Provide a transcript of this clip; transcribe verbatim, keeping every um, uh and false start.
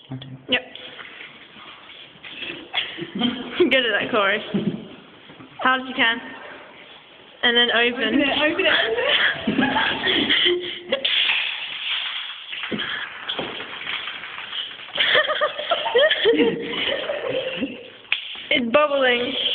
Yep. Good at that, Corey. Hard as you can. And then open. Open it, open it, open it. It's bubbling.